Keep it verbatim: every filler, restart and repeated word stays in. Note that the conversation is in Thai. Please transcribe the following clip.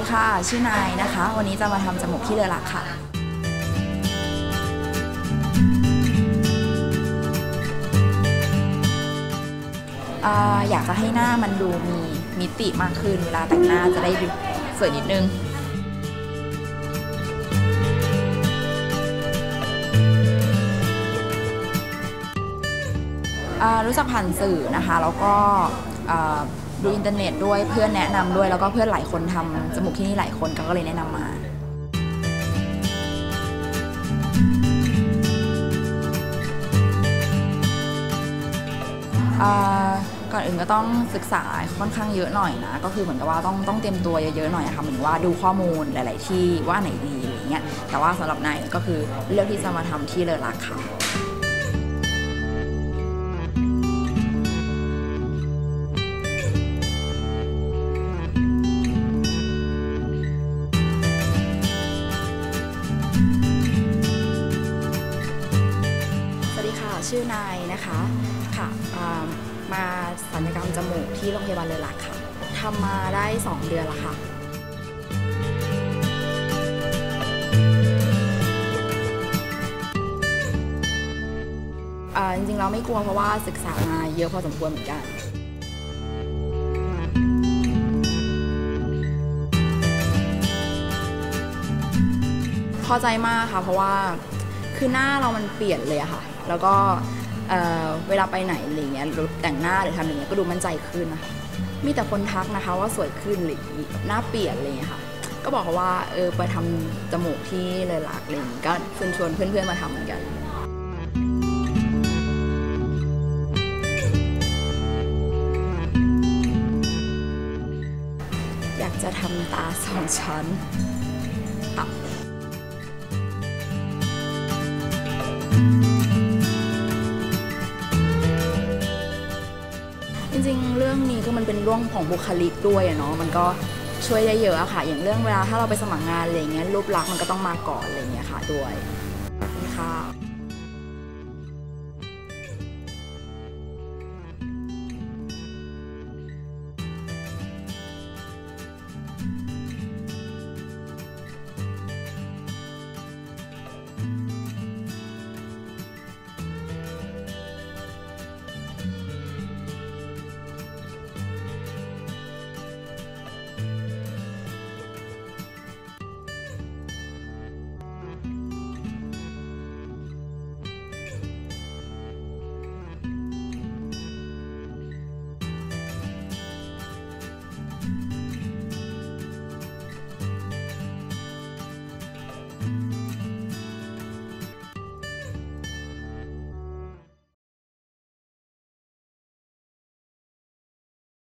ค่ะชื่อนายนะคะวันนี้จะมาทำจมูกที่เลอลักค่ะอยากจะให้หน้ามันดูมีมิติมากขึ้นเวลาแต่งหน้าจะได้ดูสวยนิดนึงรู้จักผ่านสื่อนะคะแล้วก็ดูอินเทอร์เน็ตด้วยเพื่อนแนะนำด้วยแล้วก็เพื่อนหลายคนทำจมูกที่นี่หลายคนก็เลยแนะนำมาก่อนอื่นก็ต้องศึกษาค่อนข้างเยอะหน่อยนะก็คือเหมือนกับว่าต้องต้องเตรียมตัวเยอะๆหน่อยค่ะเหมือนว่าดูข้อมูลหลายๆที่ว่าไหนดีอะไรเงี้ยแต่ว่าสำหรับนายก็คือเลือกที่จะมาทำที่เลอลักค่ะชื่อนายนะคะค่ะมาศัลยกรรมจมูกที่โรงพยาบาลเลอลักค่ะทำมาได้สองเดือนแล้วค่ะจริงๆเราไม่กลัวเพราะว่าศึกษามาเยอะพอสมควรเหมือนกันพอใจมากค่ะเพราะว่าคือหน้าเรามันเปลี่ยนเลยอะค่ะแล้วก็เ, เวลาไปไหนอะไรเงี้ยแต่งหน้าหรือทำอะไรเงี้ยก็ดูมั่นใจขึ้นนะคะมีแต่คนทักนะคะว่าสวยขึ้นหรือหน้าเปลี่ยนอะไรเงี้ยค่ะก็บอกเขาว่าเออไปทำจมูกที่เลอลักอะไรอย่างงี้ก็ชวนชวนเพื่อนๆมาทำเหมือนกันอยากจะทำตาสองชั้นจริงๆเรื่องนี้ก็มันเป็นเรื่องของบุคลิกด้วยเนาะมันก็ช่วยได้เยอะอะค่ะอย่างเรื่องเวลาถ้าเราไปสมัครงานอะไรเงี้ยรูปลักษณ์มันก็ต้องมาก่อนอะไรเงี้ยค่ะด้วยขอบคุณค่ะ